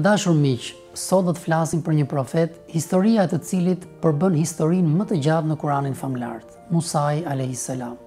Të dashur miq, sot do të flasim për një profet, historia e të cilit përbën historinë më të gjatë në Kuranin famlar, Musai a.s.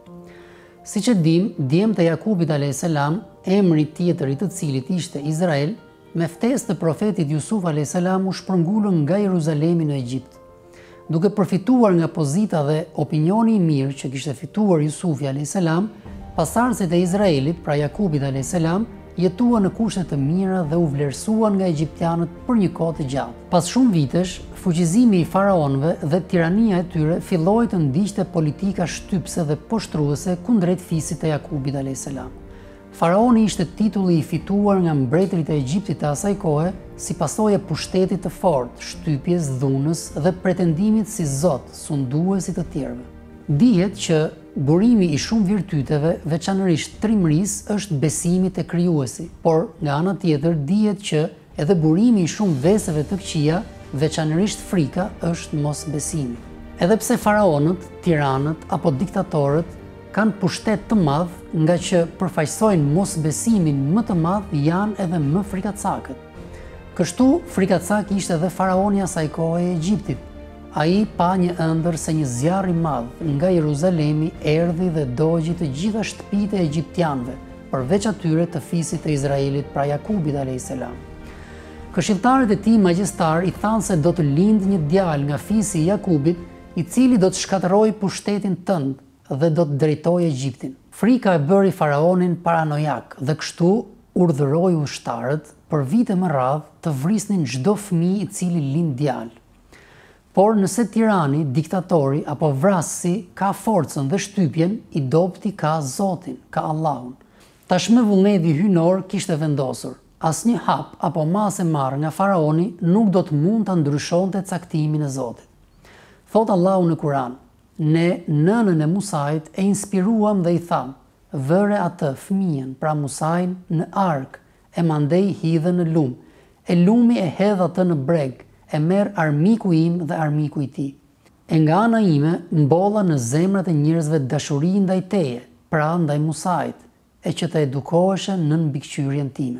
Siç e dim, djemtë e Jakubit a.s., emri tjetër i të cilit ishte Izrael, me ftesë të profetit Jusuf a.s. u shpërngulën nga Jeruzalemi në Egjipt. Duke përfituar nga pozita dhe opinioni i mirë që kishte fituar Jusufi a.s., pasardhësit e Izraelit, pra Jakubit a.s., jetuan në kushte të mira dhe u vlerësuan nga egjiptianët për një kohë të gjatë. Pas shumë vitesh, fuqizimi i faraonëve dhe tirania e tyre filloi të ndiqte politika shtypse dhe poshtruese kundrejt fisit të Jakubit a.s. Faraoni ishte titulli i fituar nga mbretërit e Egjiptit të asaj kohe si pasojë e pushtetit të fortë, shtypjes, dhunës dhe pretendimit si zot, sunduesi të tjerëve. Dihet që burimi i shumë virtyteve, veçanërisht trimërisë, është besimi te krijuesi, por nga ana tjetër dihet që edhe burimi i shumë veseve të këqija, veçanërisht frika, është mosbesimi. Edhe pse faraonët, tiranët apo diktatorët kanë pushtet të madh, nga që përfaqësojnë mosbesimin më të madh, janë edhe më frikacakët. Kështu frikacak ishte edhe faraoni asaj kohe e Egjiptit. Ai pa një ëndër se një zjarr i madh nga Jeruzalemi erdhi dhe dogji të gjitha shtëpitë e egjiptianëve, përveç atyre të fisit të Izraelit, pra Jakubit a.s. Këshilltarët e tij magjestar i thanë se do të lindë një djalë nga fisi i Jakubit, i cili do të shkatërrojë pushtetin tënd dhe do të drejtojë Egjiptin. Frika e bëri faraonin paranojak dhe kështu urdhëroi ushtarët për vite me radhë të vrisnin çdo fëmijë i cili lind djalë. Por nëse tirani, diktatori apo vrasësi ka forcën dhe shtypjen, i dobti ka Zotin, ka Allahun. Tashmë vullneti hyjnor kishte vendosur, asnjë hap apo masë e marrë nga faraoni nuk do të mund ta ndryshonte caktimin e Zotit. Thot Allahu në Kur'an: ne nënën e Musait e inspiruam dhe i tham: vëre atë fëmijën, pra Musain, në ark, e mandej hidhe në lum, e lumi e hedh atë në breg, e merr armiku im dhe armiku i tij. E nga ana ime mbolla në zemrat e njerëzve dashuri ndaj teje, pra ndaj Musait, e që të edukoheshe në mbikëqyrjen time.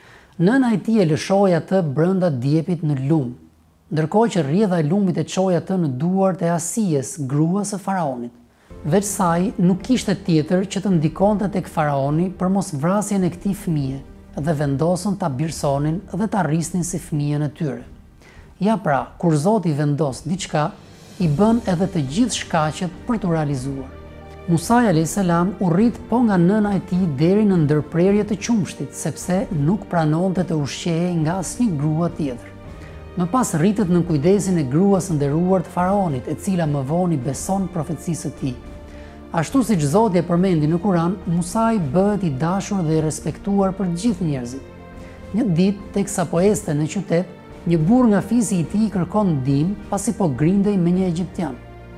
Nëna e tij e lëshoi atë brenda djepit në lum, ndërkohë që rrjedha e lumit e çoi atë në duart e Asijes, gruas së faraonit. Veç saj nuk kishte tjetër që të ndikonte tek faraoni për mos vrasjen e këtij fëmije, dhe vendosën ta birsonin dhe ta rrisnin si fëmijën e tyre. Ja pra, kur Zoti vendos diçka, i bën edhe të gjithë shkaqet për t'u realizuar. Musai a.s. u rrit po nga nëna e tij deri në ndërprerje të qumshtit, sepse nuk pranonte të ushqehej nga asnjë grua tjetër. Më pas rritet në kujdesin e gruas së nderuar të faraonit, e cila më vonë i beson profecisë së tij. Ashtu siç Zoti e përmendi në Kur'an, Musai bëhet i dashur dhe i respektuar për të gjithë njerëzit. Një ditë, teksa po ecte në qytet, një burr nga fisi i tij kërkon ndihmë pasi po grindej me një egjiptian.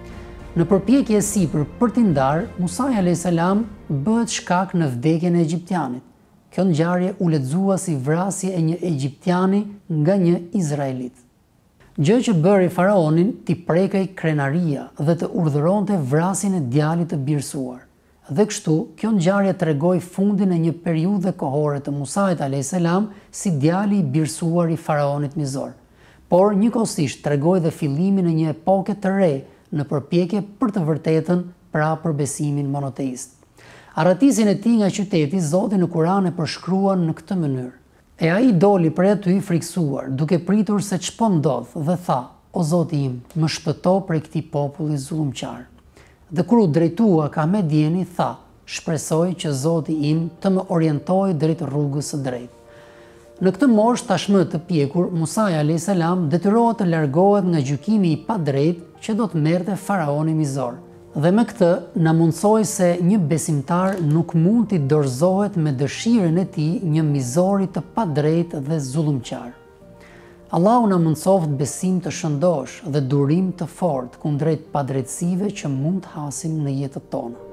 Në përpjekje e sipër për t'i ndarë, Musai a.s. bëhet shkak në vdekjen e egjiptianit. Kjo ngjarje u lexua si vrasje e një egjiptiani nga një izraelit. Gjë që bëri faraonin t'i prekej krenaria dhe të urdhëronte vrasjen e djalit të birsuar. Dhe kështu, kjo ngjarje tregoi fundin e një periudhe kohore të Musait a.s. si djali i birsuar i faraonit mizor. Por njëkohësisht tregoi dhe fillimin e një epoke të re në përpjekje për të vërtetën, pra për besimin monoteist. Arratisin e tij nga qyteti, Zoti në Kur'an e përshkruan në këtë mënyrë: e ai doli prej aty i friksuar, duke pritur se ç'po ndodh, dhe tha: o Zoti im, më shpëto prej këtij populli zullumqar. Dhe kur u drejtua ka me djeni, tha: shpresoj që Zoti im të më orientojë drejt rrugës së drejtë. Në këtë moshë tashmë të pjekur, Musai a.s. detyrohet të largohet nga gjykimi i padrejtë që do të merrte faraoni mizor. Dhe me këtë na mundsoi se një besimtar nuk mund t'i dorëzohet me dëshirën e tij një mizori të padrejtë dhe zullumqar. Allahu na mundsoft besim të shëndosh dhe durim të fortë kundrejt padrejtësive që mund të hasim në jetën tonë.